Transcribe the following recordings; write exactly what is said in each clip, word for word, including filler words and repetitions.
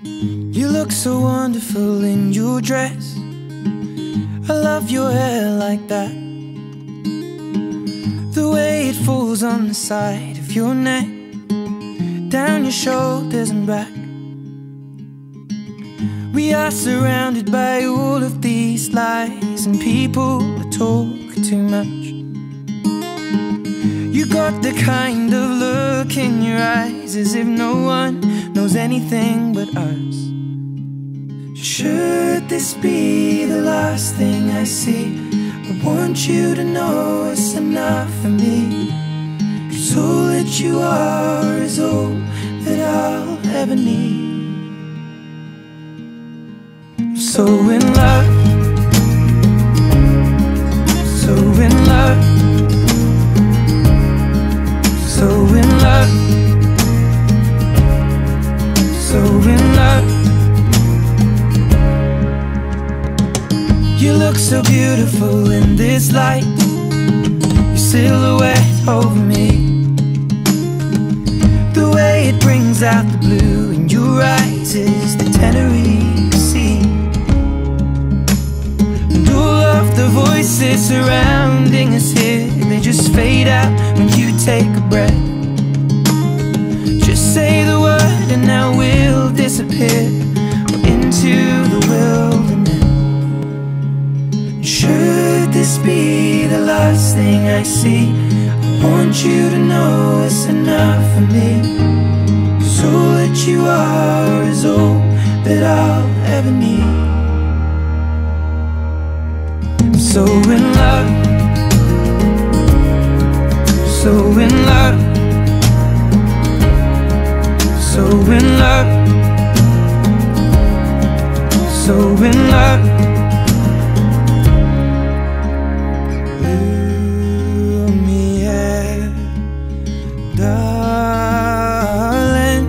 You look so wonderful in your dress. I love your hair like that, the way it falls on the side of your neck, down your shoulders and back. We are surrounded by all of these lies, and people that talk too much. You got the kind of look in your eyes as if no one knows anything but us. Should this be the last thing I see, I want you to know it's enough for me. 'Cause all that you are is all that I'll ever need. I'm so in love, so in love, so in love, so in love. You look so beautiful in this light, your silhouette over me, the way it brings out the blue in your eyes is the Tenerife Sea. And all of the voices surrounding us here, they just fade out when you take a breath. Just say the word and now we'll disappear into the wilderness. Should this be the last thing I see, I want you to know it's enough for me. 'Cause all that you are is all that I'll ever need. I'm so in love, so in love, so in love, so in love. Darling,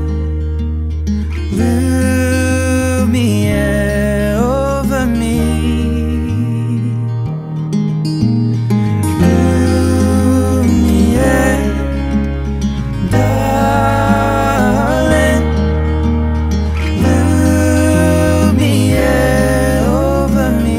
Lumiere over me, Lumiere, darling, Lumiere over me.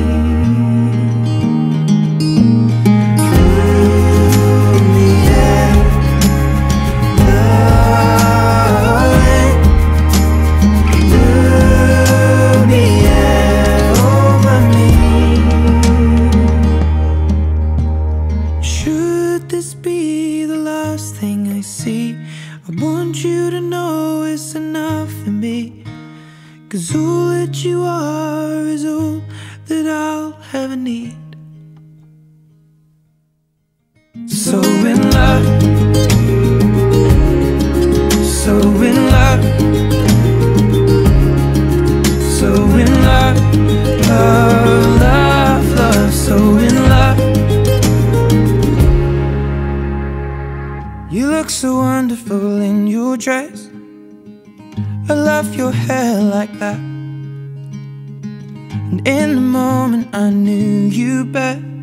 Should this be the last thing I see, I want you to know it's enough for me. 'Cause all that you are is all that I'll ever need. So in love, so in love, so in love, love, love, love, so in love. You look so wonderful in your dress. I love your hair like that. And in the moment I knew you better.